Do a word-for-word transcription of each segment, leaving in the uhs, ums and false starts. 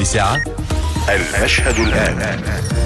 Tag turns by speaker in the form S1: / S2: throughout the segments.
S1: ساعة. المشهد الآن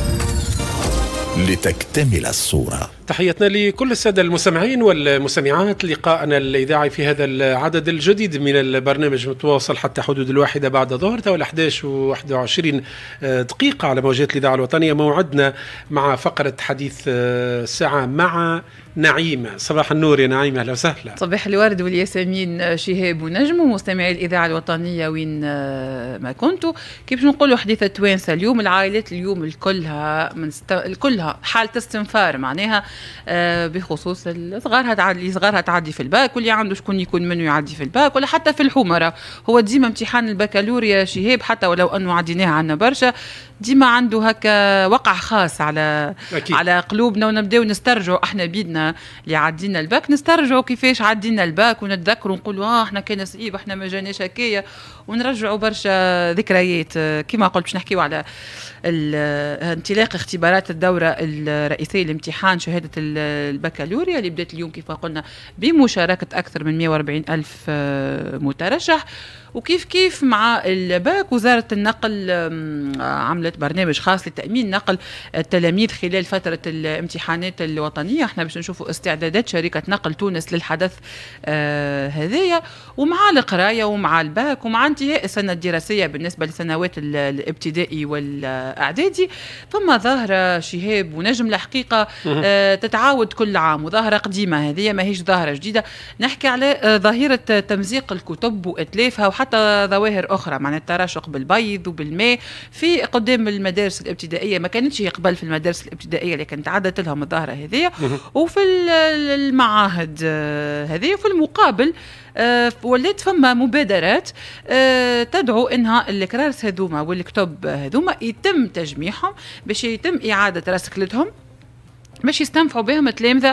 S1: لتكتمل الصورة.
S2: تحياتنا لكل السادة المستمعين والمستمعات. لقاءنا الإذاعي في هذا العدد الجديد من البرنامج متواصل حتى حدود الواحدة بعد ظهر تو الأحداش وواحد وعشرين دقيقة على موجات الإذاعة الوطنية. موعدنا مع فقرة حديث الساعة مع نعيمة. صباح النور يا نعيمة، أهلا وسهلا.
S3: صباح الورد والياسمين شهاب ونجم ومستمعي الإذاعة الوطنية وين ما كنتوا. كيف نقولوا حديث التوانسة اليوم، العائلات اليوم الكلها من ست... الكلها حالة استنفار معناها آه بخصوص صغارها تعدي صغارها تعدي في الباك، واللي عنده شكون يكون منه يعدي في الباك، ولا حتى في الحومرة. هو ديما امتحان البكالوريا شهاب حتى ولو أنه عديناه عنا برشا، ديما عنده هكا وقع خاص على أكيد. على قلوبنا، ونبداو نسترجعوا احنا بيدنا اللي عدينا الباك، نسترجعوا كيفاش عدينا الباك ونتذكروا نقولوا اه احنا كان صعيب احنا ما جاناش هكايا، ونرجعوا برشا ذكريات. كما قلت باش نحكيو على انطلاق اختبارات الدورة الرئيسية لامتحان شهادة البكالوريا اللي بدات اليوم كيف قلنا بمشاركة أكثر من مئة وأربعين ألف مترشح. وكيف كيف مع الباك وزارة النقل عملت برنامج خاص لتأمين نقل التلاميذ خلال فترة الامتحانات الوطنية. احنا باش نشوفوا استعدادات شركة نقل تونس للحدث آه هذايا، ومع القراية ومع الباك ومع انتهاء السنة الدراسية بالنسبة لسنوات الابتدائي والإعدادي. ثم ظاهرة شهاب ونجم الحقيقة آه تتعاود كل عام، وظاهرة قديمة هذه ماهيش ظاهرة جديدة. نحكي على آه ظاهرة تمزيق الكتب وإتلافها حتى ظواهر أخرى، معنى التراشق بالبيض وبالماء في قدام المدارس الابتدائية. ما كانتش قبل في المدارس الابتدائية لكن تعدت لهم الظاهرة هذه، وفي المعاهد هذه. وفي المقابل آه ولات فما مبادرات آه تدعو انها الكرارس هذوما والكتب هذوما يتم تجميعهم باش يتم إعادة رسكلتهم باش يستنفعوا بهم التلامذة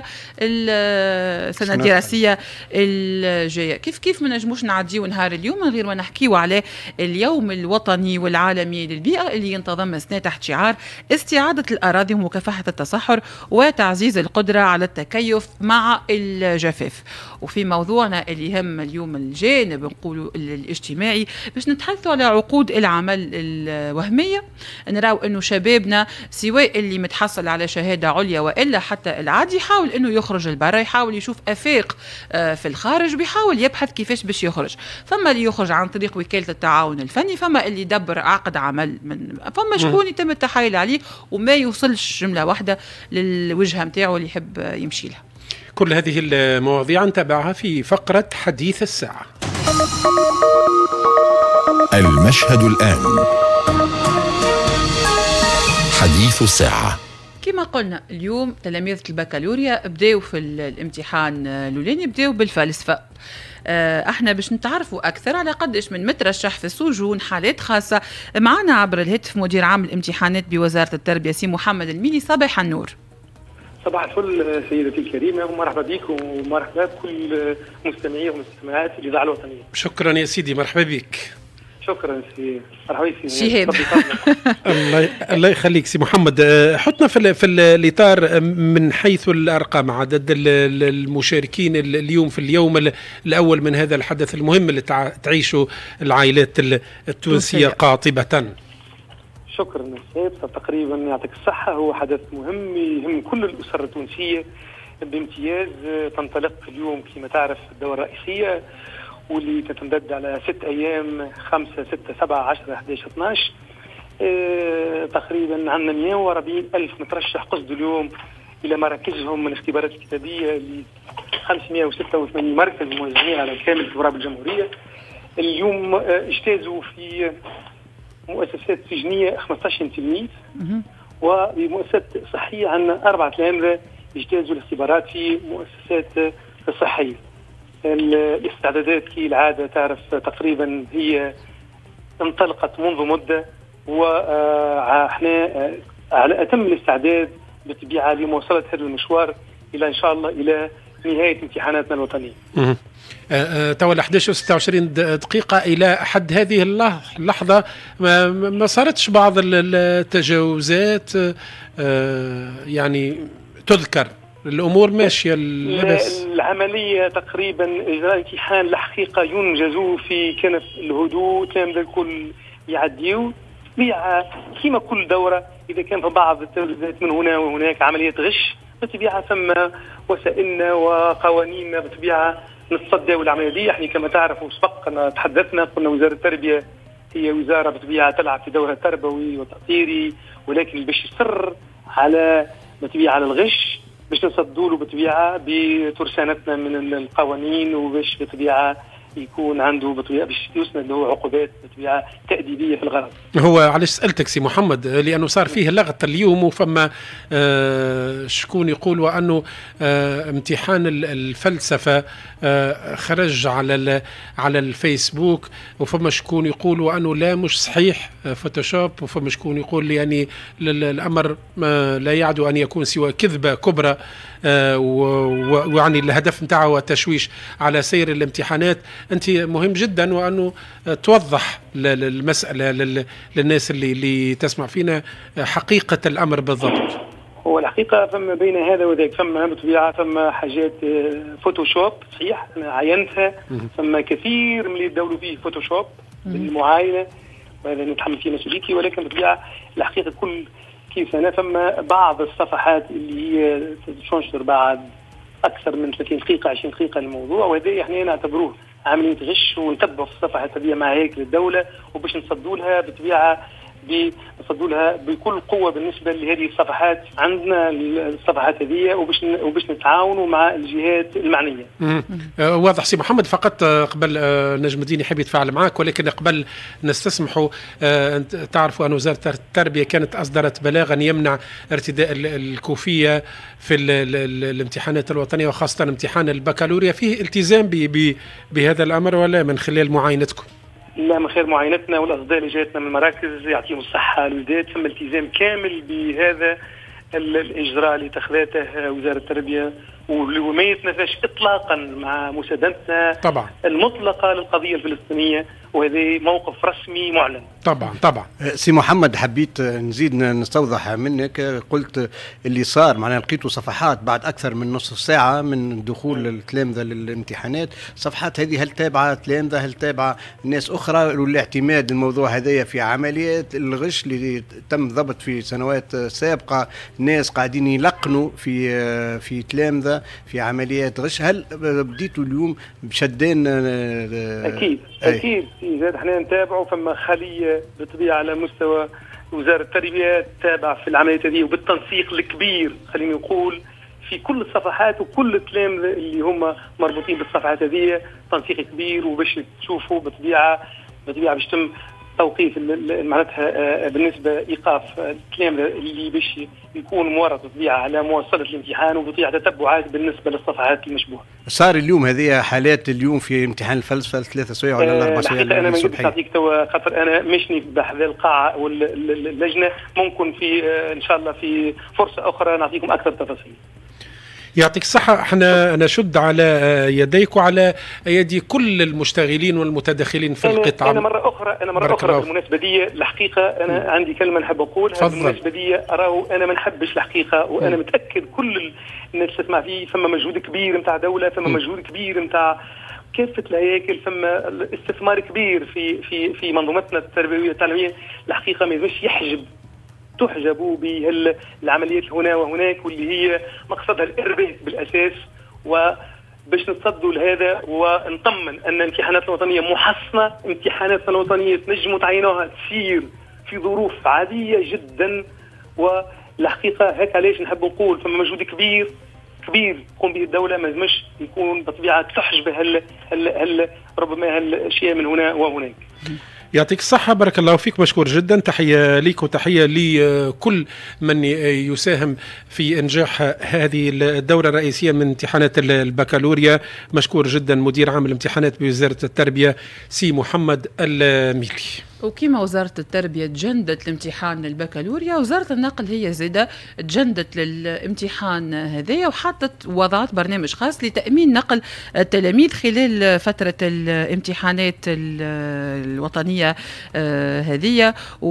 S3: السنة الدراسية الجاية. كيف كيف ما نجموش نعديو نهار اليوم من غير ما نحكيو على اليوم الوطني والعالمي للبيئة اللي ينتظم السنة تحت شعار استعادة الأراضي ومكافحة التصحر وتعزيز القدرة على التكيف مع الجفاف. وفي موضوعنا اللي يهم اليوم الجانب نقولوا الاجتماعي باش نتحدثوا على عقود العمل الوهمية. نراو انه شبابنا سواء اللي متحصل على شهادة عليا إلا حتى العادي يحاول انه يخرج البرا، يحاول يشوف افاق في الخارج، بيحاول يبحث كيفاش باش يخرج. فما اللي يخرج عن طريق وكالة التعاون الفني، فما اللي يدبر عقد عمل، من فما شكون يتم التحايل عليه وما يوصلش جملة واحدة للوجهة نتاعو اللي يحب يمشي لها.
S2: كل هذه المواضيع نتابعها في فقرة حديث الساعة.
S1: المشهد الآن حديث الساعة.
S3: كما قلنا اليوم تلاميذ البكالوريا بداوا في الامتحان الاولاني بداوا بالفلسفه. احنا باش نتعرفوا اكثر على قداش من مترشح في السجون حالات خاصه. معنا عبر الهاتف مدير عام الامتحانات بوزاره التربيه سي محمد الميلي. صباح النور.
S4: صباح الفل سيدتي الكريمه، ومرحبا بك ومرحبا بكل مستمعي ومستمعات الاذاعه الوطنيه.
S2: شكرا يا سيدي، مرحبا بك.
S4: شكرا سي مرحبا سي
S3: شهاب.
S2: الله الله يخليك سي محمد. حطنا في في الاطار من حيث الارقام، عدد المشاركين اليوم في اليوم الاول من هذا الحدث المهم اللي تعيشه العائلات التونسيه قاطبه.
S4: شكرا سيد. تقريبا يعطيك الصحه، هو حدث مهم يهم كل الاسر التونسيه بامتياز. تنطلق اليوم كما تعرف الدوره الرئيسيه واللي تتمتد على ست ايام، خمسة ستة سبعة عشرة احد عشر اثناعش. اه تقريبا عندنا مئة وأربعين ألف مترشح قصدوا اليوم الى مراكزهم من الاختبارات الكتابيه ل خمسمئة وستة وثمانين مركز موزعين على كامل تراب الجمهوريه. اليوم اه اجتازوا في مؤسسات سجنيه خمسة عشر تلميذ، وبمؤسسات صحيه عندنا اربعه تلامذه اجتازوا الاختبارات في مؤسسات صحيه. الاستعدادات كالعادة تعرف تقريبا هي انطلقت منذ مدة، واحنا على أتم الاستعداد بالطبيعة لمواصلة هذا المشوار إلى إن شاء الله إلى نهاية امتحاناتنا الوطنية.
S2: توا أحد عشر وستة وعشرين دقيقة إلى حد هذه اللحظة ما صارتش بعض التجاوزات يعني تذكر؟ الامور ماشيه لاباس؟
S4: العمليه تقريبا اجراء الامتحان الحقيقه ينجزوا في كنف الهدوء، تلامذه الكل يعديوا بالطبيعه كما كل دوره اذا كان في بعض التوزيعات من هنا وهناك عمليات غش، بالطبيعه ثم وسائلنا وقوانيننا بالطبيعه نتصدى العمليه دي. احنا كما تعرفوا سبقنا تحدثنا قلنا وزاره التربيه هي وزاره بالطبيعه تلعب في دورها التربوي والتأطيري، ولكن باش يصر على بالطبيعه على الغش باش نصدوا له بالطبيعه بترسانتنا من القوانين، وباش بالطبيعه يكون عنده بطبيعه باش يسند له عقوبات بطبيعه تأديبيه في الغرض.
S2: هو علاش سالتك سي محمد؟ لانه صار فيه لغط اليوم، وفما آه شكون يقول وانه آه امتحان الفلسفه آه خرج على على الفيسبوك، وفما شكون يقول وانه لا مش صحيح فوتوشوب، وفما شكون يقول يعني الامر لا يعدو ان يكون سوى كذبه كبرى، آه ويعني الهدف نتاعه هو التشويش على سير الامتحانات. انت مهم جدا وانه توضح المساله للناس اللي اللي تسمع فينا حقيقه الامر بالضبط.
S4: هو الحقيقه فما بين هذا وذاك، فما بطبيعه فما حاجات فوتوشوب صحيح انا عينتها، فما كثير من اللي يدولوا فيه فوتوشوب بالمعاينه، وهذا نتحمل فيه مسؤوليتي، ولكن بطبيعه الحقيقه كل كيف سنه فما بعض الصفحات اللي هي تنشر بعد اكثر من ثلاثين دقيقه عشرين دقيقه الموضوع، وهذا احنا نعتبروه عمليه غش، ونتبعوا في الصفحات هذه مع هيكل الدوله، وباش نصدوا لها بطبيعه نصدوا لها بكل قوه بالنسبه لهذه الصفحات. عندنا الصفحات هذه وباش وباش نتعاونوا مع الجهات المعنيه.
S2: أه واضح سي محمد. فقط قبل أه نجم الدين يحب يتفاعل معك، ولكن قبل نستسمحوا أه تعرفوا ان وزاره التربيه كانت اصدرت بلاغا يمنع ارتداء الكوفيه في ال ال ال الامتحانات الوطنيه، وخاصه امتحان البكالوريا. فيه التزام بهذا الامر ولا من خلال معاينتكم؟
S4: لا، من خلال معاينتنا والاصداء اللي جاتنا من المراكز يعطيهم الصحه الولدات، ثم التزام كامل بهذا الاجراء اللي اتخذته وزاره التربيه، وما يتنافاش اطلاقا مع مساندتنا
S2: طبعا
S4: المطلقه للقضيه الفلسطينيه، وهذا موقف رسمي معلن.
S2: طبعا طبعا.
S5: سي محمد، حبيت نزيد نستوضح منك، قلت اللي صار معناها لقيتوا صفحات بعد اكثر من نصف ساعه من دخول التلامذه للامتحانات، صفحات هذه هل تابعه تلامذه، هل تابعه ناس اخرى، والاعتماد الموضوع هذايا في عمليات الغش اللي تم ضبط في سنوات سابقه، ناس قاعدين يلقنوا في في تلامذه في عمليات غش، هل بديتوا اليوم بشدان؟
S4: اكيد اكيد زاد احنا نتابعوا، فما خليه بالطبيعه على مستوى وزاره التربيه تتابع في العمليات هذه، وبالتنسيق الكبير خليني نقول في كل الصفحات وكل التلامذه اللي هم مربوطين بالصفحات هذه، تنسيق كبير، وباش تشوفوا بالطبيعه بالطبيعه باش تم توقيف معناتها بالنسبه ايقاف التلامذه اللي باش يكون مورط بالطبيعه على مواصله الامتحان، وبطبيعه تتبعات بالنسبه للصفحات المشبوهه.
S5: صار اليوم هذه حالات اليوم في امتحان الفلسفه ثلاثة سوايع ولا أربع سوايع؟
S4: الحقيقه انا ما نقدرش نعطيك توا خاطر انا مشني بحذا القاعه واللجنه، ممكن في ان شاء الله في فرصه اخرى نعطيكم اكثر تفاصيل.
S2: يعطيك الصحة. احنا نشد على يديك وعلى ايدي كل المشتغلين والمتداخلين في
S4: أنا
S2: القطاع.
S4: انا مرة أخرى أنا مرة أخرى بالمناسبة دي الحقيقة أنا م. عندي كلمة نحب أقولها بالمناسبة دي. أراه أنا ما نحبش الحقيقة، وأنا م. متأكد كل الناس تسمع فيه، ثم مجهود كبير نتاع دولة، ثم مجهود كبير نتاع كافة الهياكل، ثم استثمار كبير في في في منظومتنا التربوية التعليمية. الحقيقة ما يجوش يحجب تحجبوا بالعمليات هنا وهناك، واللي هي مقصدها الإرباك بالأساس، وباش نتصدوا لهذا ونطمن أن امتحاناتنا الوطنية محصنة، امتحاناتنا الوطنية تنجموا تعينوها تسير في ظروف عادية جدا. والحقيقة هيك علاش نحب نقول فما مجهود كبير كبير تقوم به الدولة، ما لازمش يكون بطبيعة تحجب هل هل هل ربما هالأشياء من هنا وهناك.
S2: يعطيك الصحة، بارك الله فيك، مشكور جدا. تحية ليك وتحية لكل من يساهم في إنجاح هذه الدورة الرئيسية من امتحانات البكالوريا. مشكور جدا مدير عام الامتحانات بوزارة التربية سي محمد الميلي.
S3: وكما وزارة التربية تجندت الامتحان البكالوريا، وزارة النقل هي زادة تجندت للامتحان هذايا، وحطت وضعت برنامج خاص لتأمين نقل التلاميذ خلال فترة الامتحانات الوطنية هذه.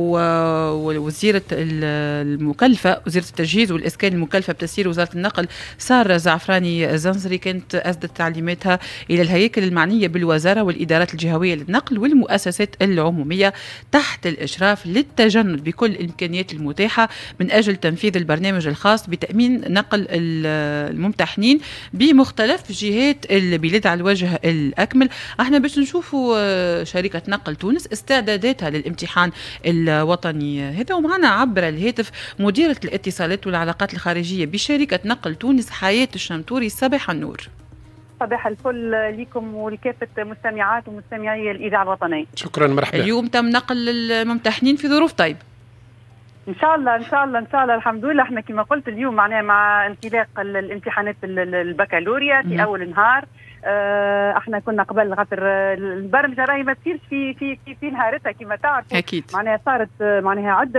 S3: ووزيرة المكلفة وزيرة التجهيز والإسكان المكلفة بتسيير وزارة النقل سارة زعفراني زنزري كانت أسدت تعليماتها إلى الهياكل المعنية بالوزارة والإدارات الجهوية للنقل والمؤسسات العمومية تحت الإشراف للتجند بكل الإمكانيات المتاحة من أجل تنفيذ البرنامج الخاص بتأمين نقل الممتحنين بمختلف جهات البلاد على الوجه الأكمل. احنا باش نشوفوا شركة نقل تونس استعداداتها للامتحان الوطني هذا، ومعنا عبر الهاتف مديرة الاتصالات والعلاقات الخارجية بشركة نقل تونس حياة الشمتوري. صباح النور.
S6: صباح الفل لكم ولكافة مستمعات ومستمعي الإذاعة الوطنية.
S2: شكرا، مرحبا.
S3: اليوم تم نقل الممتحنين في ظروف طيبة
S6: ان شاء الله ان شاء الله ان شاء الله الحمد لله. احنا كما قلت اليوم معناها مع انطلاق الامتحانات البكالوريا في اول نهار، احنا كنا قبل خاطر البرمجه راهي ما تصيرش في في في, في نهارتها كما تعرفوا.
S3: اكيد
S6: معناها صارت معناها عده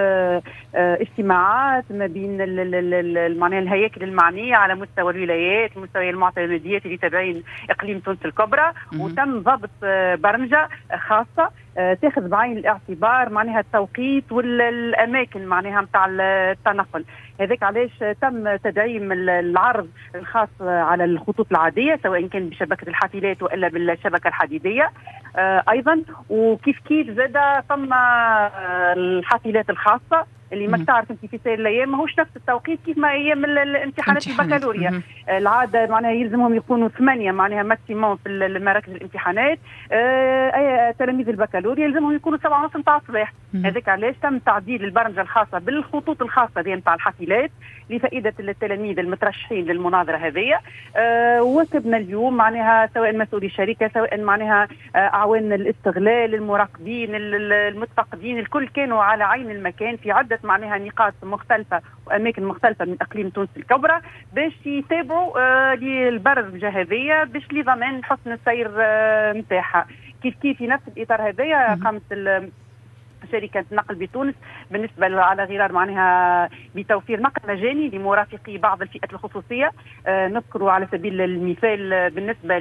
S6: اجتماعات ما بين معناها الهياكل المعنيه على مستوى الولايات، مستوى المعتمديات اللي تابعين اقليم تونس الكبرى، وتم ضبط برمجه خاصه تاخذ بعين الاعتبار معناها التوقيت والاماكن معناها نتاع التنقل. هذاك علاش تم تدعيم العرض الخاص على الخطوط العاديه سواء كان بشبكه الحافلات والا بالشبكه الحديديه ايضا، وكيف كيف زاد ثم الحافلات الخاصه اللي ما تعرف انت في سائر الايام ماهوش نفس التوقيت كيف ما ايام الامتحانات البكالوريا. العاده معناها يلزمهم يكونوا ثمانيه معناها ماكسيموم في مراكز الامتحانات، آه تلاميذ البكالوريا يلزمهم يكونوا سبعة ونص نتاع الصباح. هذاك علاش تم تعديل البرمجه الخاصه بالخطوط الخاصه دي نتاع الحافلات لفائده التلاميذ المترشحين للمناظره هذه. آه وكبنا اليوم معناها سواء مسؤولي الشركه سواء معناها آه اعوان الاستغلال المراقبين المتفقدين الكل كانوا على عين المكان في عده معناها نقاط مختلفه واماكن مختلفه من اقليم تونس الكبرى باش يتابعوا آه للبرمجه هذه باش لضمان حسن السير نتاعها. آه كيف كيف في نفس الاطار هذايا قامت شركة نقل بتونس بالنسبة على غرار معناها بتوفير نقل مجاني لمرافقي بعض الفئات الخصوصية. آه نذكر على سبيل المثال بالنسبة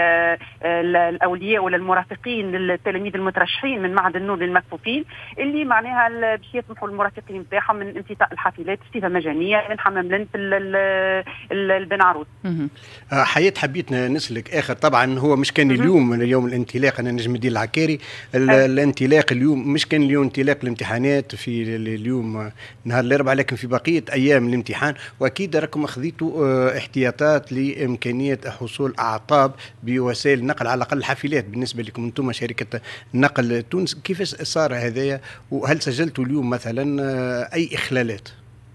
S6: للأولياء ولا المرافقين للتلاميذ المترشحين من معهد النور للمكفوفين اللي معناها باش يسمحوا المرافقين نتاعهم من انتهاء الحافلات بصفة مجانية من حمام لنت البن عروس.
S5: حياة حبيت نسلك آخر طبعا هو مش كان اليوم اليوم الانطلاق، أنا نجم الدين العكاري الانطلاق اليوم مش كان اليوم انطلاق الامتحانات في اليوم نهار الاربعاء لكن في بقيه ايام الامتحان، واكيد راكم اخذيتوا احتياطات لامكانيه حصول اعطاب بوسائل النقل على الاقل الحافلات بالنسبه لكم انتم شركه نقل تونس. كيف صار هذايا وهل سجلتوا اليوم مثلا اي اخلالات؟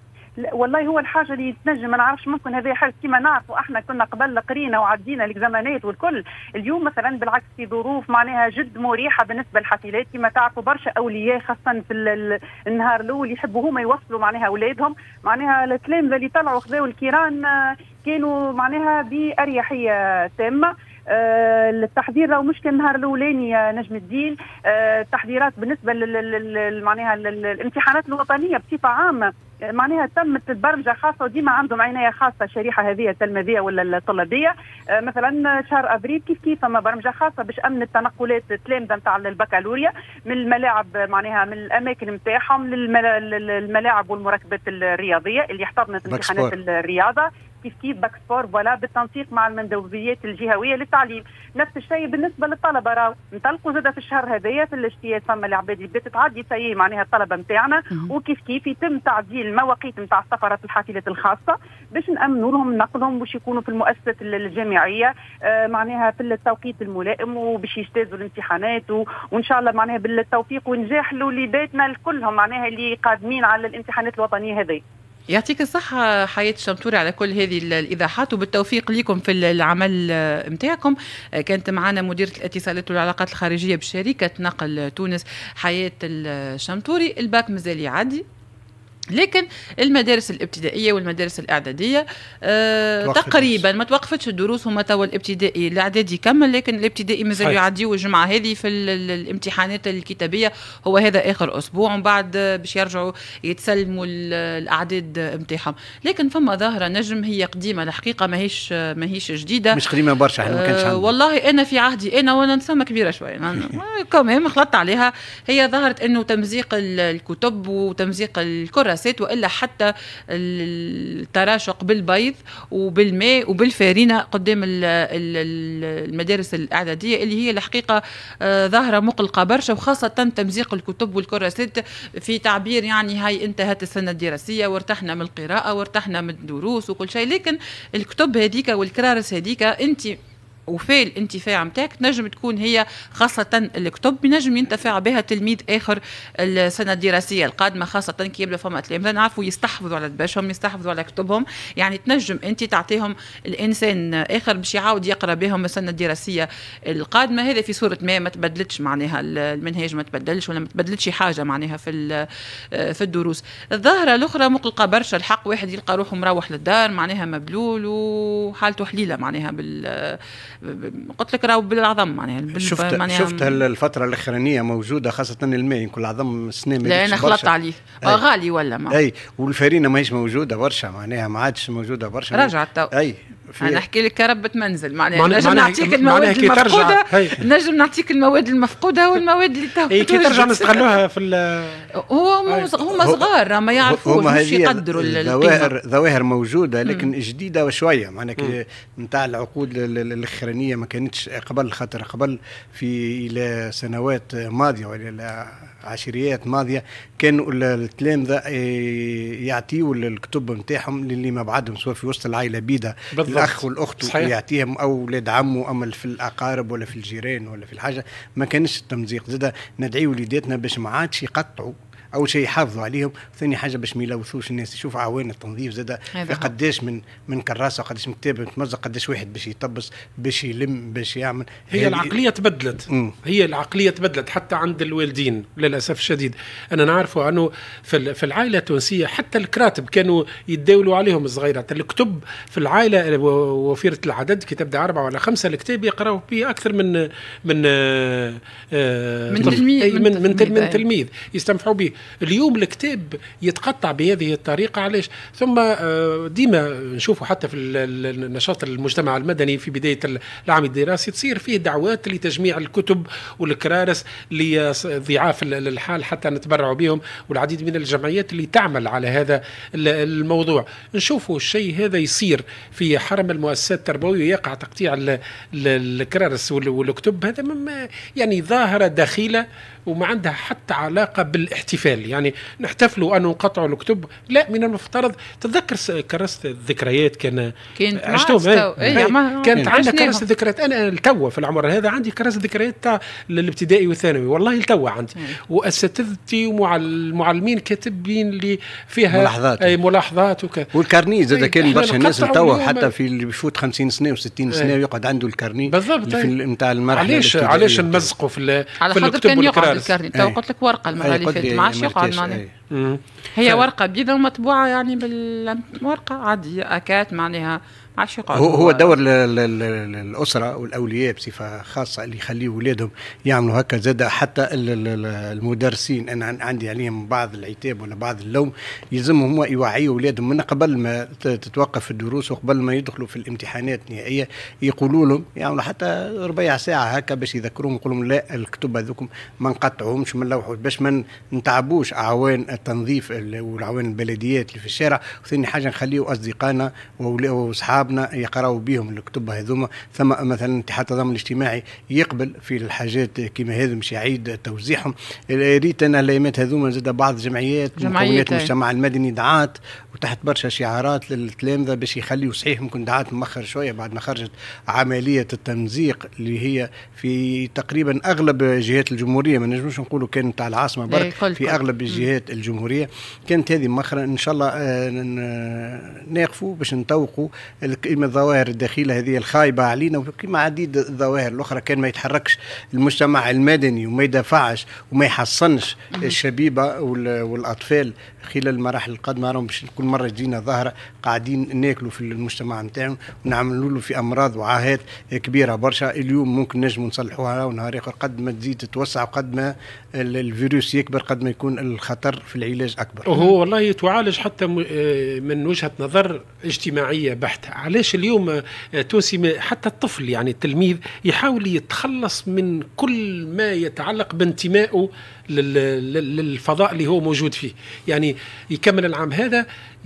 S6: لا والله هو الحاجه اللي تنجم ما نعرفش ممكن هذه حاجه كما نعرفوا احنا كنا قبل قرينا وعدينا الاكزامانات والكل. اليوم مثلا بالعكس في ظروف معناها جد مريحه بالنسبه للحافلات كما تعرفوا برشا اولياء خاصه في النهار الاول يحبوا هما يوصلوا معناها اولادهم معناها التلامذه اللي طلعوا خذاوا الكيران كانوا معناها باريحيه تامه. آه التحضير لو مش كان النهار الاولاني نجم الدين آه التحضيرات بالنسبه معناها الامتحانات الوطنيه بصفه عامه معناها تمت البرمجه خاصه وديما عندهم عنايه خاصه الشريحه هذه التلميذيه ولا الطلابيه. آه مثلا شهر ابريل كيف كيف فما برمجه خاصه باش امن التنقلات التلامذه نتاع البكالوريا من الملاعب معناها من الاماكن نتاعهم للملاعب والمراكبات الرياضيه اللي احتضنت امتحانات الرياضه كيف كيف باكسبور ولا بالتنسيق مع المندوبيات الجهويه للتعليم. نفس الشيء بالنسبه للطلبه راهو انطلقوا زاد في الشهر هذايا في الاجتياز فما العباد اللي بدات تعدي سي معناها الطلبه نتاعنا وكيف كيف يتم تعديل المواقيت نتاع السفرات الحافلات الخاصه باش نامنوا لهم نقلهم باش يكونوا في المؤسسات الجامعيه آه معناها في التوقيت الملائم وباش يجتازوا الامتحانات وان شاء الله معناها بالتوفيق ونجاح لوليداتنا الكلهم معناها اللي قادمين على الامتحانات الوطنيه هذه.
S3: يعطيك الصحة حياة الشمتوري على كل هذه الإيضاحات وبالتوفيق لكم في العمل متاعكم. كانت معنا مديرة الاتصالات والعلاقات الخارجية بشركة نقل تونس حياة الشمتوري. الباك مازال يعدي لكن المدارس الابتدائيه والمدارس الاعداديه آه تقريبا ما توقفتش الدروس. هما توا الابتدائي الاعدادي يكمل لكن الابتدائي مازال يعديوا الجمعه هذه في الامتحانات الكتابيه. هو هذا اخر اسبوع ومن بعد باش يرجعوا يتسلموا الاعداد نتاعهم. لكن فما ظاهره نجم هي قديمه الحقيقه ماهيش ماهيش جديده
S5: مش قديمه برشا احنا ما كانش عندنا.
S3: آه والله انا في عهدي انا وانا نسمى كبيره شويه كمان خلطت عليها. هي ظهرت انه تمزيق الكتب وتمزيق الكراسي الكراسات، والا حتى التراشق بالبيض وبالماء وبالفارينه قدام المدارس الاعداديه اللي هي الحقيقه ظاهره مقلقه برشا، وخاصه تمزيق الكتب والكراسات في تعبير يعني هاي انتهت السنه الدراسيه وارتحنا من القراءه وارتحنا من الدروس وكل شيء. لكن الكتب هذيك والكرارس هذيك انت وفي الانتفاع متاعك نجم تكون هي خاصة الكتب بنجم ينتفع بها تلميذ آخر السنة الدراسية القادمة، خاصة كي يبدا فما تلامذة نعرفوا يستحفظوا على دباشهم يستحفظوا على كتبهم، يعني تنجم أنت تعطيهم الإنسان آخر باش يعاود يقرأ بهم السنة الدراسية القادمة. هذا في صورة ما ما تبدلتش معناها المنهج ما تبدلش ولا ما تبدلتش حاجة معناها في في الدروس. الظاهرة الأخرى مقلقة برشا الحق، واحد يلقى روحه مروح للدار معناها مبلول وحالته حليلة معناها بال قلت لك راهو بالعظم معناها.
S5: شفت معناها شفت الفتره الاخرانيه موجوده خاصه الماء كل عظم السنه
S3: لا انا خلطت عليه آه غالي ولا ما
S5: اي والفارينه ماهيش موجوده برشا معناها ما عادش موجوده برشا
S3: رجعت تو
S5: اي
S3: انا احكي لك كربة منزل معناها نجم نعطيك المواد المفقوده نجم نعطيك المواد المفقوده والمواد اللي تو
S2: اي كي ترجع نستغلوها في
S3: هو هما صغار ما يعرفوش مش يقدروا
S5: الظواهر ظواهر موجوده لكن م. جديده وشويه معناها نتاع العقود الاخرانيه ما كانتش قبل خاطر قبل في الى سنوات ماضيه ولا عشريات ماضيه كانوا التلامذه يعطيوا الكتب نتاعهم للي ما بعدهم سواء في وسط العائله بيدا الاخ والاخت صحيح. يعطيهم او ولاد عمه اما في الاقارب ولا في الجيران ولا في الحاجه ما كانش التمزيق. زاد ندعيو وليداتنا باش ما عادش يقطعوا اول شيء يحافظوا عليهم، ثاني حاجه باش ما يلوثوش الناس، يشوفوا عوان التنظيف زاد في قداش من من كراسه وقداش من كتاب متمزق قداش واحد باش يطبس باش يلم باش يعمل.
S2: هي العقليه تبدلت م. هي العقليه تبدلت حتى عند الوالدين للاسف الشديد. انا نعرفوا انه في في العائله التونسيه حتى الكراتب كانوا يتداولوا عليهم الصغيرات، الكتب في العائله وفيره العدد كي تبدا اربعه ولا خمسه الكتاب يقراوا به اكثر من من
S3: آه من تلميذ
S2: من, من, من, من تلميذ يستمتعوا به. اليوم الكتاب يتقطع بهذه الطريقة علاش؟ ثم ديما نشوفوا حتى في النشاط المجتمع المدني في بداية العام الدراسي تصير فيه دعوات لتجميع الكتب والكرارس لضعاف الحال حتى نتبرعوا بهم، والعديد من الجمعيات اللي تعمل على هذا الموضوع. نشوفوا الشيء هذا يصير في حرم المؤسسات التربوية، يقع تقطيع الكرارس والكتب، هذا يعني ظاهرة دخيلة وما عندها حتى علاقة بالاحتفال. يعني نحتفلوا أن نقطعوا الكتب، لا، من المفترض تتذكر كراسة الذكريات كان
S3: عشتهم
S2: ايه كانت عندنا كراسة الذكريات. أنا التوى في العمر هذا عندي كراسة الذكريات تاع الابتدائي والثانوي والله التوى عندي، وأساتذتي والمعلمين كاتبين لي فيها
S5: ملاحظات
S2: أي ملاحظات وكذا.
S5: والكارني زاد كان برشا الناس التوى حتى في اللي بيفوت خمسين سنة وستين سنة ويقعد عنده الكارني
S2: بالضبط
S5: نتاع المرحلة.
S2: علاش علاش نمزقوا في في الكتب والكرارس؟
S3: الكارني تو قلت لك ورقه المره اللي فاتت ما عادش يقعد معناها هي ورقه بيضاء ومطبوعه يعني بالورقه عاديه اكات معناها
S5: هو هو دور الأسرة والأولياء بصفة خاصة اللي يخليوا أولادهم يعملوا هكا. زاد حتى المدرسين أنا عندي عليهم بعض العتاب ولا بعض اللوم، يلزمهم هم يوعيوا أولادهم من قبل ما تتوقف الدروس وقبل ما يدخلوا في الامتحانات النهائية، يقولوا لهم يعملوا حتى ربع ساعة هكا باش يذكروهم، يقولوا لهم لا الكتب هذوكم ما نقطعوهمش ما نلوحوش باش ما نتعبوش أعوان التنظيف والعوان البلديات اللي في الشارع. وثاني حاجة نخليوا أصدقائنا وأصحابنا يقرأوا بهم الكتب هذوما. ثم مثلا اتحاد التضامن الاجتماعي يقبل في الحاجات كما هذا مش يعيد توزيعهم. ريت انا الايامات هذوما زاد بعض الجمعيات مكونات المجتمع المدني دعات وتحت برشا شعارات للتلامذه باش يخليوا صحيح ممكن دعات مؤخر شويه بعد ما خرجت عمليه التمزيق اللي هي في تقريبا اغلب جهات الجمهوريه، ما نجموش نقولوا كان نتاع العاصمه برك، في اغلب الجهات الجمهوريه كانت هذه مؤخرا. ان شاء الله ناقفوا باش نتوقوا الظواهر الداخليه هذه الخايبه علينا، وكما عديد الظواهر الاخرى كان ما يتحركش المجتمع المدني وما يدافعش وما يحصنش الشبيبه والاطفال خلال المراحل القادمه، راهم باش كل مره تجينا ظاهره قاعدين ناكلوا في المجتمع نتاعهم ونعملوا له في امراض وعاهات كبيره برشا. اليوم ممكن نجموا نصلحوها ونهار اخر قد ما تزيد تتوسع وقد ما الفيروس يكبر قد ما يكون الخطر في العلاج اكبر.
S2: وهو والله تعالج حتى من وجهه نظر اجتماعيه بحته. علاش اليوم تونسي حتى الطفل يعني التلميذ يحاول يتخلص من كل ما يتعلق بانتمائه للفضاء اللي هو موجود فيه. يعني يكمل العام هذا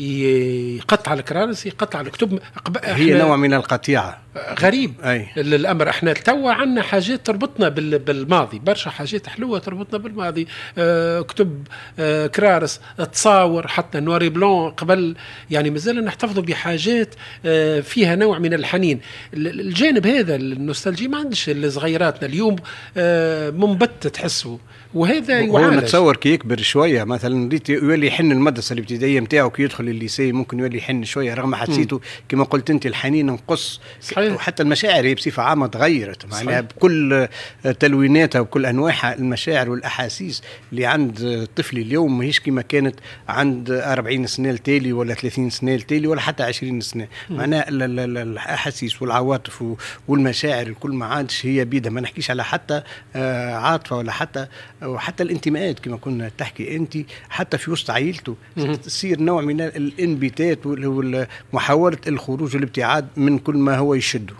S2: يقطع الكرارس، يقطع الكتب.
S5: هي نوع من القطيعة.
S2: غريب
S5: أي.
S2: الامر. احنا توا عندنا حاجات تربطنا بالماضي، برشا حاجات حلوه تربطنا بالماضي. آه كتب، آه كرارس، تصاور، حتى نواري بلون قبل. يعني مازال نحتفظوا بحاجات آه فيها نوع من الحنين. الجانب هذا النوستالجي ما عندش صغيراتنا اليوم، آه منبت تحسه، وهذا يعالج.
S5: هو نتصور كي يكبر شويه مثلا ريت يولي يحن المدرسه الابتدائيه نتاعو، كي يدخل الليسي ممكن يولي يحن شويه، رغم حسيته كما قلت انت الحنين نقص. صحيح. وحتى المشاعر هي بصفه عامه تغيرت، معناها بكل تلويناتها وبكل انواعها، المشاعر والاحاسيس اللي عند الطفل اليوم ماهيش كما كانت عند أربعين سنه التالي ولا ثلاثين سنه التالي ولا حتى عشرين سنه. معناها الاحاسيس والعواطف والمشاعر الكل ما عادش هي بيدها. ما نحكيش على حتى عاطفه ولا حتى وحتى الانتماءات كما كنا تحكي انت، حتى في وسط عائلته تصير نوع من الانبتات ومحاوله الخروج والابتعاد من كل ما هو يشده.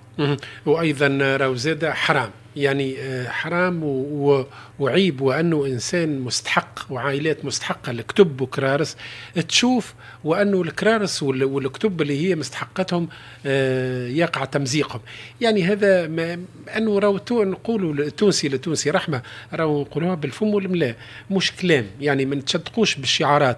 S2: وايضا راهو زاد حرام، يعني حرام وعيب، وأنه إنسان مستحق وعائلات مستحقة الكتب وكرارس تشوف، وأنه الكرارس والكتب اللي هي مستحقتهم يقع تمزيقهم. يعني هذا أنه راهو نقولوا التونسي للتونسي رحمة، راهو نقولوها بالفم والملاء مش كلام. يعني ما نتشدقوش بالشعارات.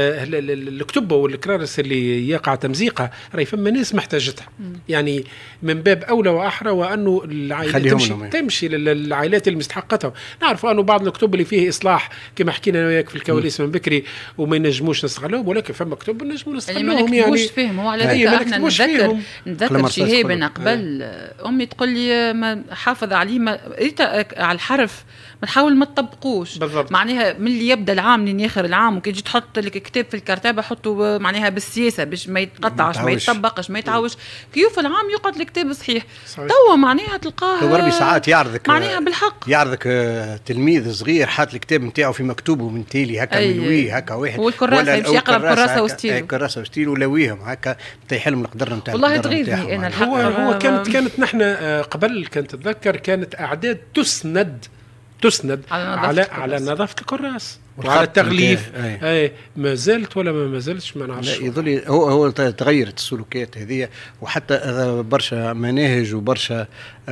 S2: الكتب والكرارس اللي يقع تمزيقها راهي فما ناس محتاجتها. يعني من باب أولى وأحرى وأنه العائلات تمشي, تمشي للعائلات اللي مستحقتها. نعرف أنه بعض الكتب اللي فيه إصلاح كما حكينا أنا وياك في الكواليس من بكري وما ينجموش نستغلوهم، ولكن فما كتب نجموا نستغلوهم.
S3: يعني ما نكتبوش فيهم. هو على ذلك احنا نتذكر نتذكر شهاب أنا قبل أمي تقول لي ما حافظ عليه، ما على الحرف ما تحاول ما تطبقوش. بالضبط. معناها من اللي يبدا العام لين ياخر العام، وكي تجي تحط لك كتاب في الكرتابه حطه معناها بالسياسه باش ما يتقطعش ما يتطبقش ما يتعاوش، كيوف العام يقعد الكتاب صحيح. توا معناها تلقاه
S5: تو ربي ساعات يعرضك
S3: معناها بالحق
S5: يعرضك تلميذ صغير حاط الكتاب نتاعو في مكتوبه من تالي هكا أيه. ملويه هكا واحد
S3: والكراسه يمشي يقرا كراسه وستيل
S5: كراسه وستيل ولويهم هكا تيحلم القدر نتاعو.
S3: والله تغيظني انا الحق.
S2: هو هو كانت كانت نحن قبل كنت اتذكر كانت اعداد تسند تسند على على نظافه الكراس وعلى التغليف. اي ما زالت ولا ما زالتش ما نعرفش.
S5: يظل هو هو تغيرت السلوكيات هذه، وحتى برشا مناهج وبرشا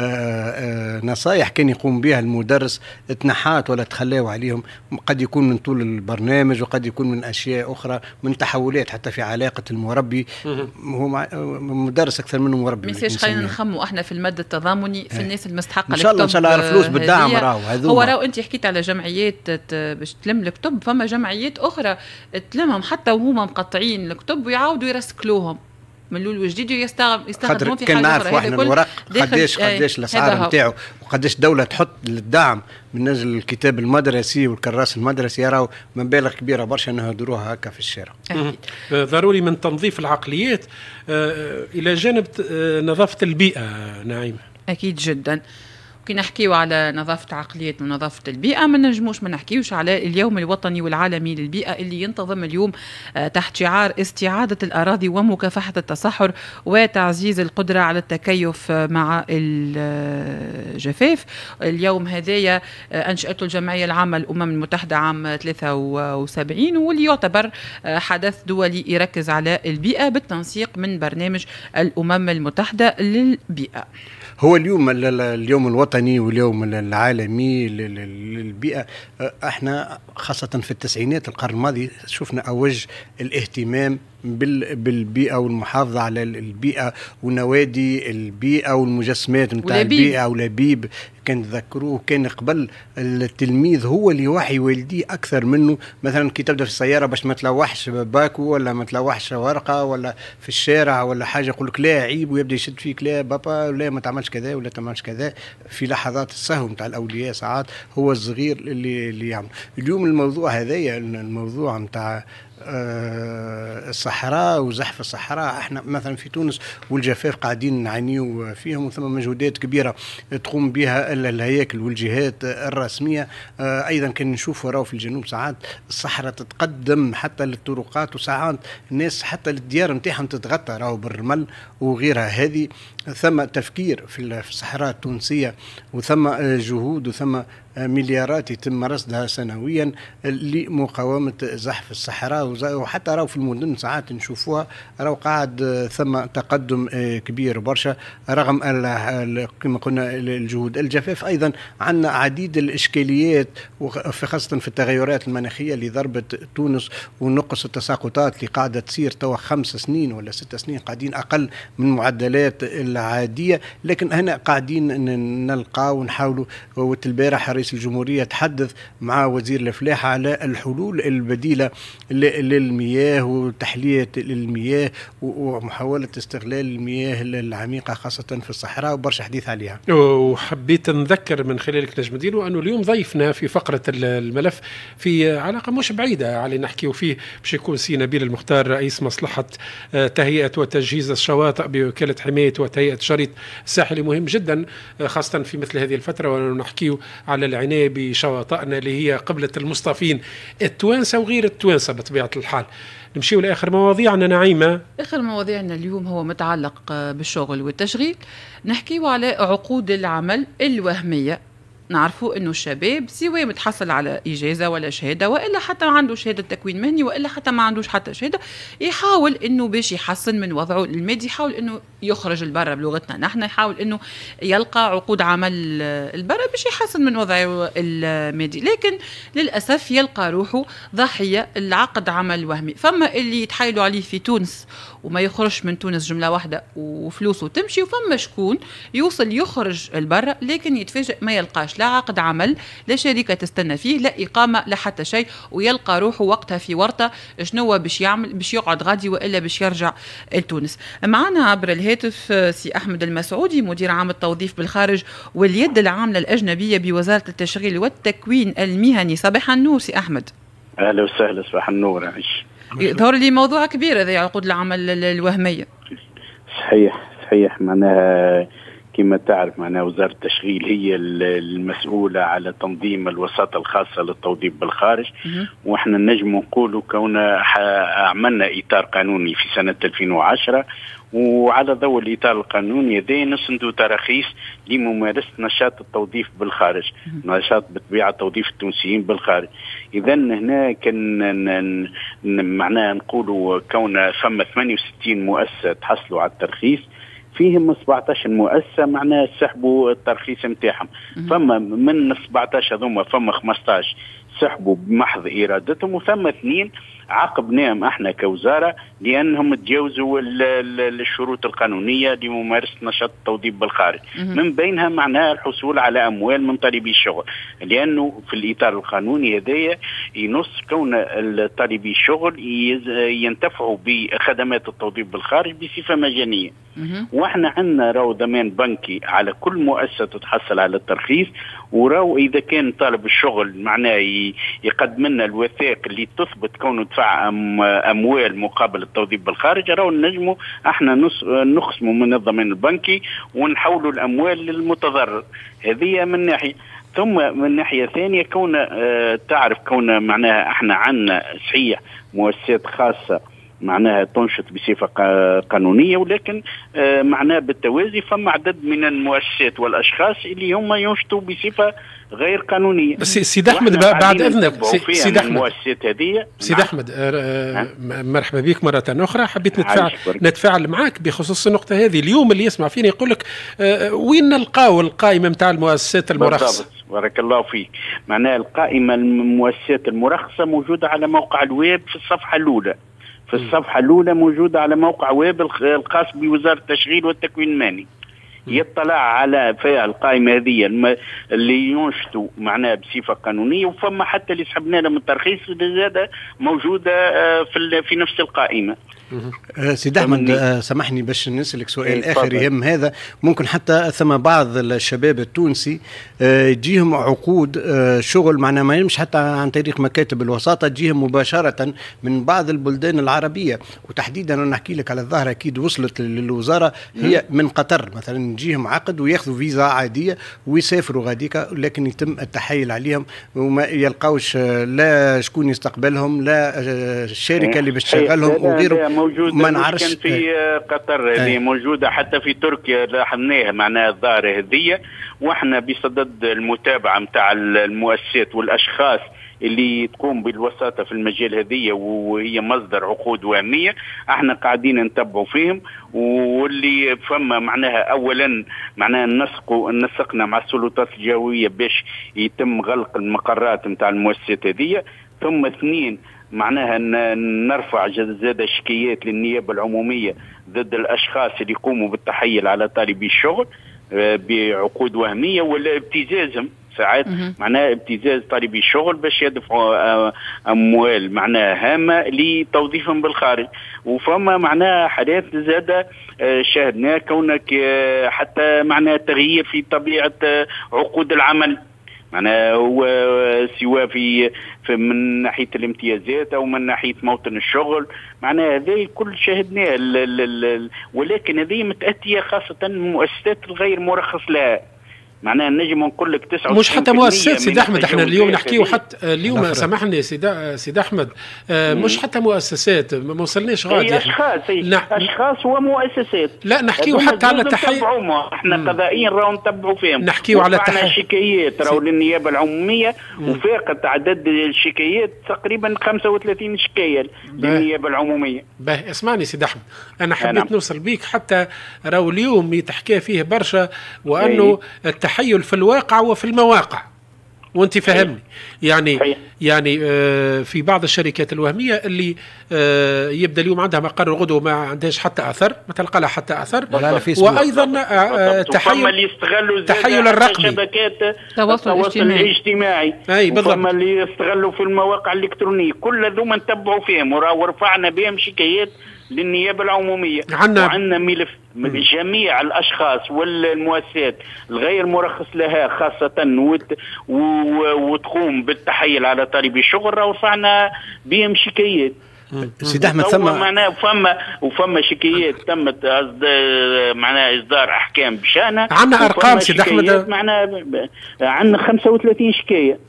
S5: نصائح كان يقوم بها المدرس تنحات ولا تخلاو عليهم، قد يكون من طول البرنامج وقد يكون من اشياء اخرى، من تحولات حتى في علاقه المربي. هو مدرس اكثر منه مربي.
S3: ما يصيرش خلينا نخموا احنا في الماده التضامني في الناس المستحقه
S5: ان شاء الله ان شاء الله فلوس بالدعم. راهو هذوما
S3: هو راهو انت حكيت على جمعيات باش تلم الكتب، فما جمعيات اخرى تلمهم حتى وهما مقطعين الكتب ويعاودوا يرسكلوهم من الاول وجديد ويستخدمون في حاجه اخرى.
S5: هذا كل الورق قداش قداش الاسعار نتاعو وقداش الدوله تحط للدعم من اجل الكتاب المدرسي والكراس المدرسي، راهو مبالغ كبيره برشا نهدروها هكا في الشارع.
S2: ضروري من تنظيف العقليات الى جانب نظافه البيئه. نعيم اكيد
S3: جدا. كي نحكيو على نظافة عقليات ونظافة البيئة ما نجموش ما نحكيوش على اليوم الوطني والعالمي للبيئة اللي ينتظم اليوم تحت شعار استعادة الأراضي ومكافحة التصحر وتعزيز القدرة على التكيف مع الجفاف. اليوم هذايا أنشأته الجمعية العامة للأمم المتحدة عام ثلاثة وسبعين، واللي يعتبر حدث دولي يركز على البيئة بالتنسيق من برنامج الأمم المتحدة للبيئة.
S5: هو اليوم اليوم الوطني واليوم العالمي للبيئة. احنا خاصة في التسعينات القرن الماضي شفنا أوج الاهتمام بالبيئة والمحافظة على البيئة ونوادي البيئة والمجسمات نتاع البيئة ولبيب كان تذكروه. كان قبل التلميذ هو اللي يوحي والديه أكثر منه، مثلا كي تبدأ في السيارة باش ما تلوحش باكو ولا ما تلوحش ورقة ولا في الشارع ولا حاجة يقول لك لا عيب ويبدأ يشد فيك لا بابا لا ما تعملش كذا ولا تعملش كذا. في لحظات السهو نتاع الأولياء ساعات هو الصغير اللي اللي يعمل. اليوم الموضوع هذايا الموضوع نتاع أه الصحراء وزحف الصحراء، احنا مثلا في تونس والجفاف قاعدين نعانيو فيهم، وثم مجهودات كبيره تقوم بها الهياكل والجهات الرسميه. أه ايضا كان نشوفوا راهو في الجنوب ساعات الصحراء تتقدم حتى للطرقات، وساعات الناس حتى للديار نتاعهم تتغطى راهو بالرمل وغيرها. هذه ثم تفكير في الصحراء التونسية، وثم جهود وثم مليارات يتم رصدها سنويا لمقاومة زحف الصحراء. وحتى راهو في المدن ساعات نشوفوها راهو قاعد ثم تقدم كبير برشا رغم كما قلنا الجهود. الجفاف أيضا عندنا عديد الإشكاليات خاصة في التغيرات المناخية اللي ضربت تونس، ونقص التساقطات اللي قاعدة تصير توا خمس سنين ولا ست سنين قاعدين أقل من المعدلات العادية. لكن هنا قاعدين نلقى ونحاولوا. والبارح رئيس الجمهورية تحدث مع وزير الفلاحة على الحلول البديلة للمياه وتحلية المياه ومحاولة استغلال المياه العميقة خاصة في الصحراء، وبرشا حديث عليها.
S2: وحبيت نذكر من خلالك نجم الدين وأنه اليوم ضيفنا في فقرة الملف في علاقة مش بعيدة على نحكيه فيه باش يكون سي نبيل المختار رئيس مصلحة تهيئة وتجهيز الشواطئ بوكالة حماية وتهيئة شريط ساحلي مهم جدا خاصة في مثل هذه الفترة، ونحكيه على العناية بشواطئنا اللي هي قبلة المصطفين التوانسة وغير التوانسة بطبيعة الحال. نمشيو لآخر مواضيعنا نعيمة.
S3: آخر مواضيعنا اليوم هو متعلق بالشغل والتشغيل. نحكيو على عقود العمل الوهمية. نعرفوا انه الشباب سواء متحصل على اجازه ولا شهاده والا حتى ما عنده شهاده تكوين مهني والا حتى ما عندوش حتى شهاده، يحاول انه باش يحسن من وضعه المادي، يحاول انه يخرج البرة بلغتنا نحن، يحاول انه يلقى عقود عمل البرة باش يحسن من وضعه المادي، لكن للاسف يلقى روحه ضحيه العقد عمل وهمي. فما اللي يتحايلوا عليه في تونس وما يخرج من تونس جمله واحده وفلوسه تمشي، وفما شكون يوصل يخرج البرة لكن يتفاجئ ما يلقاش لا عقد عمل، لا شركه تستنى فيه، لا اقامه، لا حتى شيء، ويلقى روحه وقتها في ورطه شنو باش يعمل، باش يقعد غادي والا باش يرجع لتونس. معنا عبر الهاتف سي احمد المسعودي مدير عام التوظيف بالخارج واليد العامله الاجنبيه بوزاره التشغيل والتكوين المهني. صباح النور سي احمد.
S7: اهلا وسهلا، صباح النور. عيش.
S3: يظهر لي موضوع كبير هذا عقود العمل الوهميه.
S7: صحيح صحيح، معناها كما تعرف معناها وزارة التشغيل هي المسؤولة على تنظيم الوساطة الخاصة للتوظيف بالخارج، واحنا نجم نقولوا كونا عملنا إطار قانوني في سنة ألفين وعشرة، وعلى ضوء الإطار القانوني هذا نسندوا تراخيص لممارسة نشاط التوظيف بالخارج، نشاط بطبيعة توظيف التونسيين بالخارج. إذا هنا كان معناها نقولوا كون ثم ثمانية وستين مؤسسة تحصلوا على الترخيص، فيهم سبعطاش مؤسسة معناها سحبوا الترخيص نتاعهم. فما من سبعطاش هذوما فما خمسطاش سحبوا بمحض إرادتهم، وثم اثنين عاقبناهم احنا كوزارة لأنهم تجاوزوا الشروط القانونية لممارسة نشاط التوظيف بالخارج، من بينها معناها الحصول على أموال من طالبي الشغل، لأنه في الإطار القانوني هذايا ينص كون طالبي الشغل ينتفعوا بخدمات التوظيف بالخارج بصفة مجانية. واحنا عندنا راو ضمان بنكي على كل مؤسسة تتحصل على الترخيص، وراو إذا كان طالب الشغل معناه يقدم لنا الوثائق اللي تثبت كونه دفع أموال مقابل التوظيف بالخارج، راو نجموا احنا نخصموا من الضمان البنكي ونحولوا الأموال للمتضرر. هذه من ناحية. ثم من ناحية ثانية كون اه تعرف كون معناها احنا عندنا صحيح مؤسسات خاصة معناها تنشط بصفة قانونية، ولكن آه معناها بالتوازي فما عدد من المؤسسات والأشخاص اللي هم ينشطوا بصفة غير قانونية.
S2: سيد أحمد بعد إذنك
S7: سيد أحمد المؤسسات هذه
S2: سيد أحمد آه مرحبا بك مرة أخرى. حبيت نتفاعل نتفاعل معك بخصوص النقطة هذه. اليوم اللي يسمع فينا يقول لك آه وين نلقاو القائمة متاع المؤسسات المرخصة؟
S7: بارك الله فيك. معناها القائمة المؤسسات المرخصة موجودة على موقع الويب في الصفحة الأولى. في الصفحة الأولى موجودة على موقع ويب الخاص بوزارة التشغيل والتكوين المهني. يطلع على فيها القائمة هذه اللي ينشطوا معناها بصفة قانونية، وفما حتى اللي سحبنا لهم الترخيص زادة موجودة في في نفس القائمة.
S5: سيد أحمد سامحني باش نسألك سؤال آخر يهم هذا. ممكن حتى ثم بعض الشباب التونسي يجيهم عقود شغل معناها ما يمش حتى عن طريق مكاتب الوساطة، تجيهم مباشرة من بعض البلدان العربية، وتحديدا أنا نحكي لك على الظاهرة أكيد وصلت للوزارة، هي من قطر مثلا نجيهم عقد وياخذوا فيزا عاديه ويسافروا غاديك، لكن يتم التحايل عليهم وما يلقاوش لا شكون يستقبلهم، لا الشركه اللي باش تشغلهم وغيره.
S7: موجوده ما نعرفش في قطر، هذه موجوده حتى في تركيا لاحظناها معناها الظاهره هذه. واحنا بصدد المتابعه نتاع المؤسسات والاشخاص اللي تقوم بالوساطه في المجال هذه وهي مصدر عقود وهميه، احنا قاعدين نتبعوا فيهم. واللي فما معناها اولا معناها نسقوا نسقنا مع السلطات الجويه باش يتم غلق المقرات نتاع المؤسسات هذه. ثم اثنين معناها نرفع زاد شكايات للنيابه العموميه ضد الاشخاص اللي يقوموا بالتحيل على طالبي الشغل بعقود وهميه ولا ابتزازهم ساعات، معناها ابتزاز طالبي الشغل باش يدفعوا اموال معناها هامه لتوظيفهم بالخارج. وفما معناها حالات زاده شاهدناها كونك حتى معناها تغيير في طبيعه عقود العمل، معناها هو سواء في, في من ناحيه الامتيازات او من ناحيه موطن الشغل، معناها هذا كل شاهدناه. ولكن هذه متاتيه خاصه المؤسسات الغير مرخص لها، معناها نجم نقول لك تسعة وتسعين
S2: مش حتى مؤسسات سيد احمد، احنا اليوم نحكيو حتى اليوم سامحني سيد سيد احمد آه مش حتى مؤسسات ما وصلناش غادي،
S7: اشخاص نح... اشخاص ومؤسسات.
S2: لا نحكيو حتى على التحيل،
S7: احنا قضائيا راهو نتبعوا فيهم،
S2: نحكيو على التحيل
S7: شكايات راهو للنيابه العموميه وفاقت عدد الشكايات تقريبا خمسة وثلاثين شكايه للنيابه العموميه.
S2: باهي اسمعني سيد احمد، انا حبيت نعم. نوصل بيك حتى راهو اليوم يتحكى فيه برشا، وانه التحيل في الواقع وفي المواقع، وانت فهمني يعني حقيقة. يعني آه في بعض الشركات الوهميه اللي آه يبدا اليوم عندها مقر غدوه ما عندهاش حتى اثر، ما تلقى لها حتى اثر، وايضا آه تحيل
S7: اللي يستغلوا
S2: التحيل الرقمي،
S7: شبكات التواصل الاجتماعي،
S2: اي بالضبط،
S7: وما اللي يستغلوا في المواقع الالكترونيه، كل ذوما نتبعوا فيهم ورفعنا بهم شكايات للنيابه العموميه.
S2: عنا
S7: وعندنا ملف من جميع الاشخاص والمؤسسات الغير مرخص لها خاصه وت... و... وتقوم بالتحيل على طالبي الشغل، رفعنا بهم شكايات.
S5: سيد احمد ثم
S7: معناها وفما وفما شكايات تمت معناها اصدار احكام بشانها.
S2: عندنا ارقام سيد احمد،
S7: معناها عندنا خمسة وثلاثين شكايه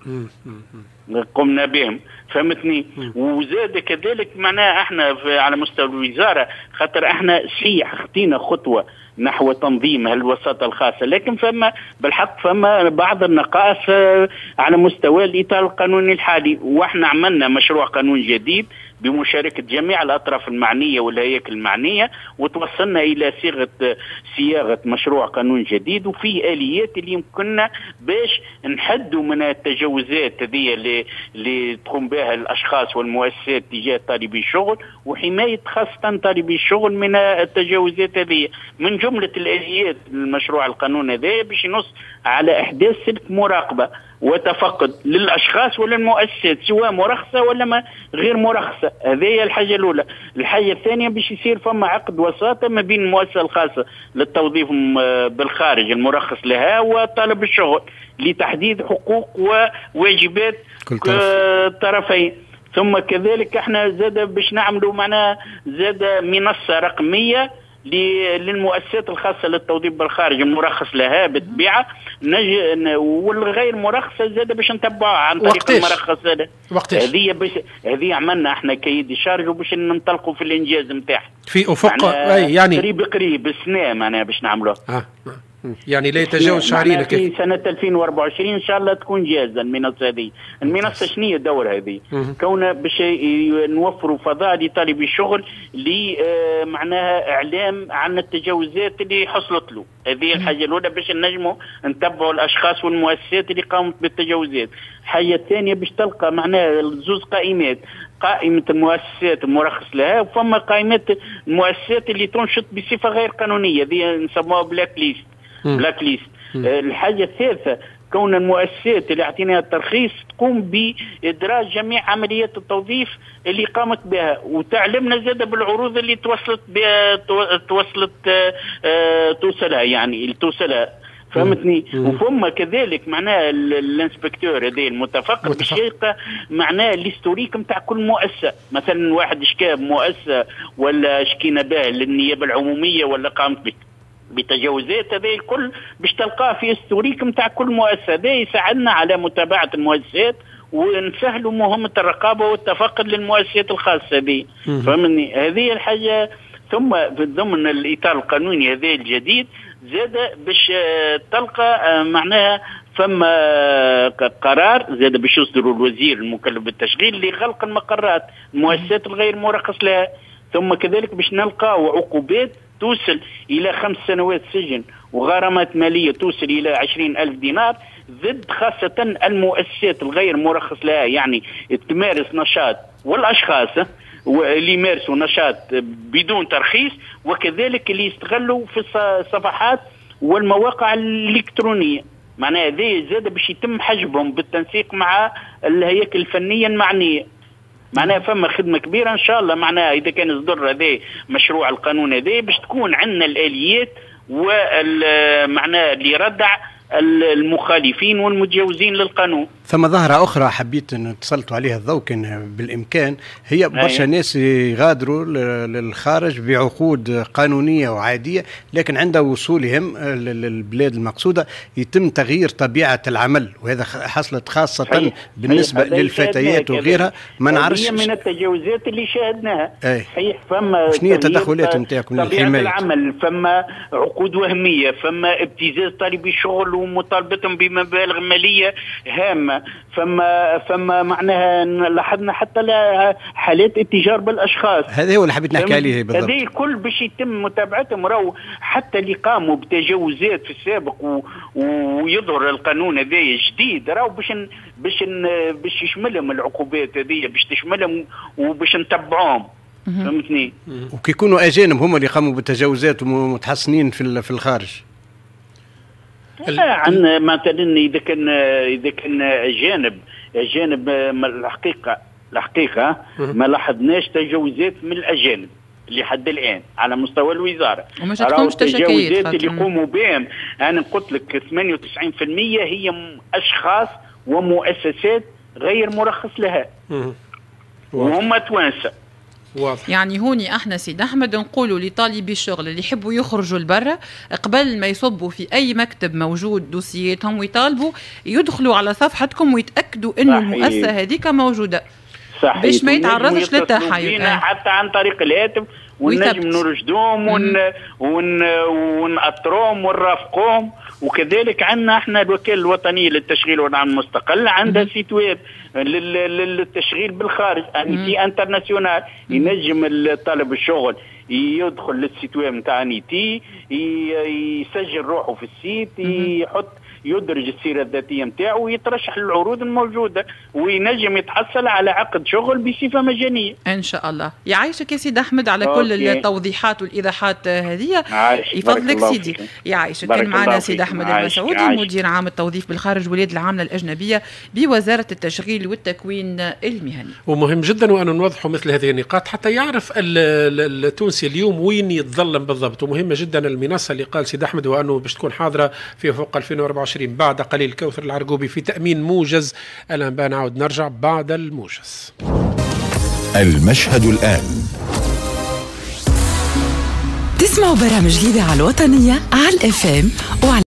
S7: قمنا بهم، فهمتني. وزاد كذلك معناها احنا على مستوى الوزاره، خاطر احنا صحيح خطينا خطوه نحو تنظيم الوساطه الخاصه، لكن فما بالحق فما بعض النقائص على مستوى الاطار القانوني الحالي. واحنا عملنا مشروع قانون جديد بمشاركه جميع الاطراف المعنيه والهياكل المعنيه، وتوصلنا الى صيغه صياغه مشروع قانون جديد وفيه اليات اللي يمكننا باش نحدوا من التجاوزات هذه اللي, اللي تقوم بها الاشخاص والمؤسسات تجاه طالبي الشغل، وحمايه خاصه طالبي الشغل من التجاوزات هذه. من جمله الاليات المشروع القانون هذا باش ينص على احداث سلك مراقبه وتفقد للاشخاص وللمؤسسات سواء مرخصه ولا ما غير مرخصه. هذه هي الحاجه الاولى. الحاجه الثانيه باش يصير فما عقد وساطه ما بين المؤسسه الخاصه للتوظيف بالخارج المرخص لها وطالب الشغل لتحديد حقوق وواجبات الطرفين. ثم كذلك احنا زاد باش نعملوا معنا زاد منصه رقميه للمؤسسات الخاصه للتوظيف بالخارج المرخص لها بالطبيعه نج... والغير مرخصه زاد باش نتبعها عن طريق المرخص هذا. هذه باش هذه عملنا احنا كيد شارج وباش ننطلقوا في الانجاز نتاعها
S2: في افق اي يعني
S7: قريب قريب السنه معناها باش نعملوها.
S2: آه. يعني لا يتجاوز شهرين
S7: في سنه ألفين وأربعة وعشرين ان شاء الله تكون جاهزه المنصه هذه. المنصه شنو هي الدور هذه؟ كونها باش نوفروا فضاء لطالبي الشغل اللي معناها اعلام عن التجاوزات اللي حصلت له. هذه الحاجه الاولى باش نجموا نتبعوا الاشخاص والمؤسسات اللي قامت بالتجاوزات. الحاجه الثانيه باش تلقى معناها زوز قائمات، قائمة المؤسسات المرخص لها وفما قائمة المؤسسات اللي تنشط بصفة غير قانونية، هذه نسموها بلاك ليست. بلاك ليست. الحاجة الثالثة كون المؤسسات اللي اعطيناها الترخيص تقوم بإدراج جميع عمليات التوظيف اللي قامت بها، وتعلمنا زاد بالعروض اللي توصلت توصلت اه توصلها يعني اللي توصلها. فهمتني. وفما كذلك معناه الانسبكتور هذا المتفقد باش يلقى معناه الهستوريك نتاع كل مؤسسه، مثلا واحد شكى مؤسسه ولا شكينا به للنيابه العموميه ولا قامت به بتجاوزات هذه الكل باش تلقاه في ستوريك نتاع كل مؤسسة. هذا يساعدنا على متابعة المؤسسات ونسهلوا مهمة الرقابة والتفقد للمؤسسات الخاصة به. فهمني هذه الحاجة. ثم في ضمن الإطار القانوني هذا الجديد زاد باش تلقى معناها فما قرار زاد باش يصدر الوزير المكلف بالتشغيل لغلق المقرات المؤسسات الغير مرخص لها. ثم كذلك باش نلقى عقوبات توصل إلى خمس سنوات سجن وغرامات مالية توصل إلى عشرين ألف دينار ضد خاصة المؤسسات الغير مرخص لها، يعني تمارس نشاط والأشخاص اللي يمارسوا نشاط بدون ترخيص، وكذلك اللي يستغلوا في الصفحات والمواقع الإلكترونية. معناها هذا زاد باش يتم حجبهم بالتنسيق مع الهياكل الفنية المعنية. معناها فما خدمة كبيرة إن شاء الله. معناها إذا كان يصدر هذا مشروع القانون هذا باش تكون عندنا الآليات ومعناها اللي يردع المخالفين والمتجاوزين للقانون.
S5: ثم ظاهرة أخرى حبيت أن اتصلت عليها الضوء كان بالإمكان، هي برشا ناس يغادروا للخارج بعقود قانونية وعادية، لكن عند وصولهم للبلاد المقصودة يتم تغيير طبيعة العمل، وهذا حصلت خاصة حي. بالنسبة حي. للفتيات وغيرها. ما نعرفش
S7: من التجاوزات اللي شاهدناها.
S5: صحيح. فما شنو هي التدخلات نتاعكم للحماية العمل؟
S7: فما عقود وهمية، فما ابتزاز طالبي الشغل ومطالبتهم بمبالغ مالية هامة، فما فما معناها لاحظنا حتى حالات اتجار بالاشخاص.
S5: هذا هو اللي حبيت نحكي عليه بالضبط.
S7: هذه الكل باش يتم متابعتهم. راهو حتى اللي قاموا بتجاوزات في السابق و... ويظهر القانون هذا جديد راهو باش باش باش يشملهم العقوبات هذه، باش تشملهم وباش نتبعوهم. فهمتني؟
S5: وكي يكونوا اجانب هم اللي قاموا بالتجاوزات ومتحصنين في في الخارج.
S7: عندنا مثلا اذا كان اذا كان اجانب اجانب الحقيقه الحقيقه ما لاحظناش تجاوزات من الاجانب لحد الان على مستوى الوزاره.
S3: وما جاتكمش تشكيات
S7: اللي يقوموا بهم انا قلت لك ثمانية وتسعين بالمئة هي اشخاص ومؤسسات غير مرخص لها وهم توانسه.
S3: واضح. يعني هوني احنا سيد احمد نقولوا لطالبي الشغل اللي يحبوا يخرجوا لبرا قبل ما يصبوا في اي مكتب موجود دوسياتهم ويطالبوا يدخلوا على صفحتكم ويتاكدوا انه المؤسسه هذيك موجوده.
S7: صحيح.
S3: باش ما يتعرضش للتحايل
S7: آه. حتى عن طريق الهاتف ونجم نرشدوهم ون... ون... ونأطروهم ونرافقوهم. وكذلك عندنا احنا الوكاله الوطنيه للتشغيل والعمل المستقل عندها سيت ويب للتشغيل بالخارج انيتي انترناسيونال. ينجم طالب الشغل يدخل للسيت ويب نتاع انيتي يسجل روحه في السيت يحط يدرج السيره الذاتيه نتاعو ويترشح للعروض الموجوده وينجم يتحصل على عقد شغل بصفه مجانيه.
S3: ان شاء الله. يعيشك يا سيدي احمد على أوكي. كل التوضيحات والايضاحات هذه. يفضلك سيدي. يعيشك. كان معنا سيدي احمد المسعودي مدير عام التوظيف بالخارج واليد العامله الاجنبيه بوزاره التشغيل والتكوين المهني.
S2: ومهم جدا وان نوضحوا مثل هذه النقاط حتى يعرف التونسي اليوم وين يتظلم بالضبط. ومهمه جدا المنصه اللي قال سيدي احمد وانه باش تكون حاضره في فوق ألفين وأربعة وعشرين بعد قليل. كوثر العرقوبي في تأمين موجز. الآن بنعود نرجع بعد الموجز.
S1: المشهد الآن.
S8: تسمعوا برامج جديدة على الوطنية على الاف ام وعلى